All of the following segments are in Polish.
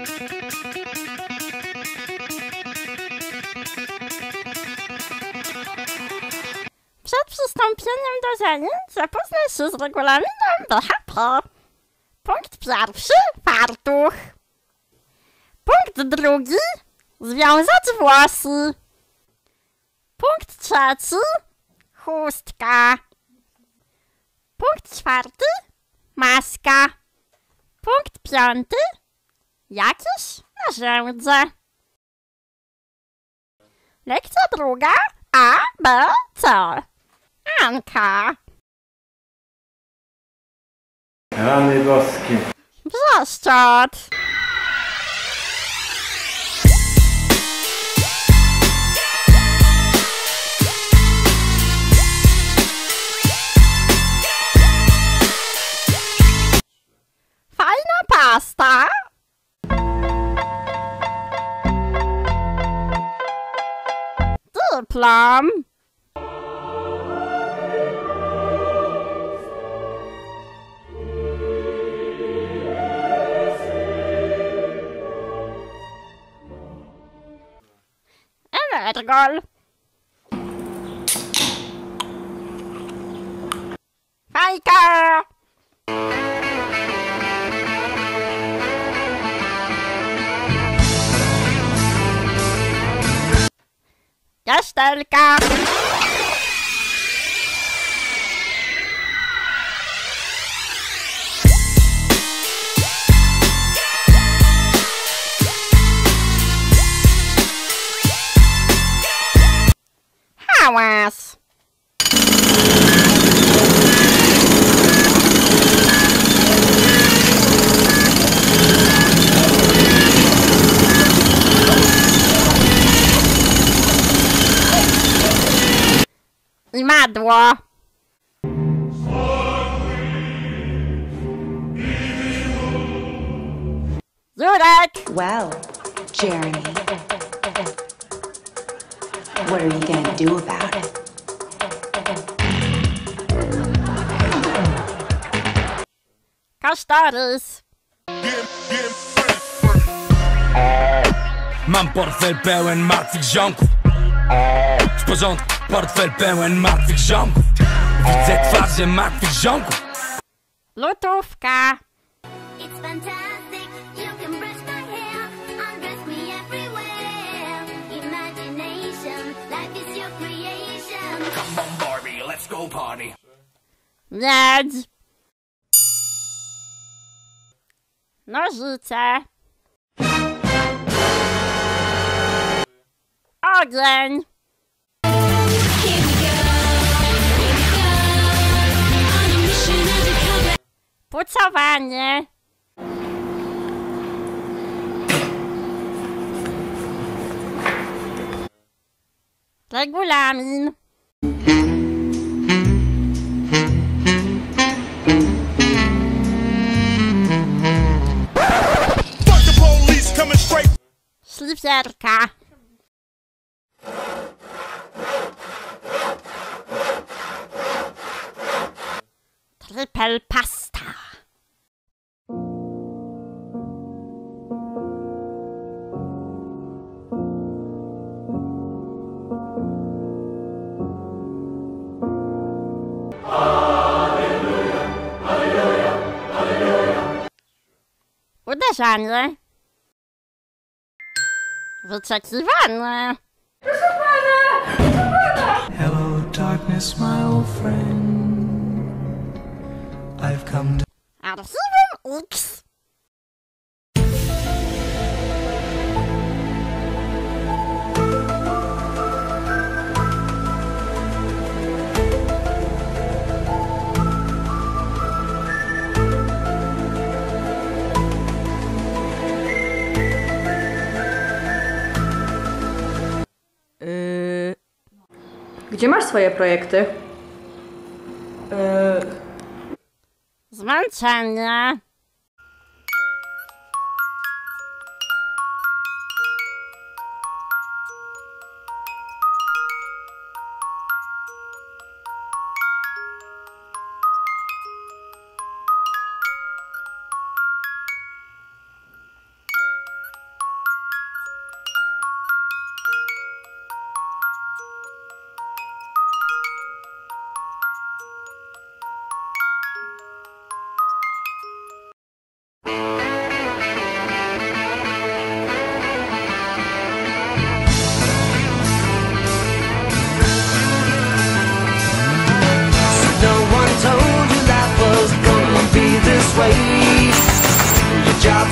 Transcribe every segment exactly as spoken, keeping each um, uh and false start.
Przed przystąpieniem do zajęć zapoznaj się z regulaminem B H P. Punkt pierwszy. Fartuch. Punkt drugi. Związać włosy. Punkt trzeci. Chustka. Punkt czwarty. Maska. Punkt piąty. Jakieś narzędzie. Lekcja druga. A, B, C. Anka. Rany boskie. Brzeszczot. Fajna pasta. Dyplom. Energol. Fajka. Kasztelka. Hałas. I madło. Jurek. Well, Jeremy, what are you gonna do about it? Kasztorys. Mam portfel pełen martwych ziomków. W porządku, portfel pełen martwych ziomków. Widzę twarze martwych ziomków. Lutówka. It's fantastic, you can brush my hair, undress me everywhere. Imagination, life is your creation. Come on Barbie, let's go party. Miedź. Nożyce. Ogień. Pucowanie. Regulamin. Szlifierka. Triple pasta. Uderzanie. Wyczekiwanie. Proszę pana! Proszę pana! Hello darkness, my old friend. I've come to... Archiwum X. Yy... Gdzie masz swoje projekty? Yy... Zmęczenie.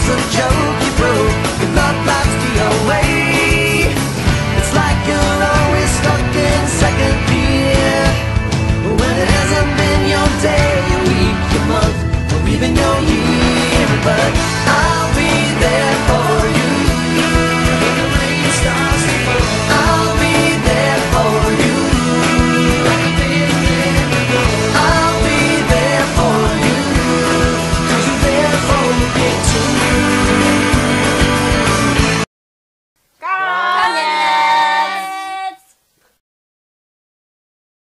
a joke you broke.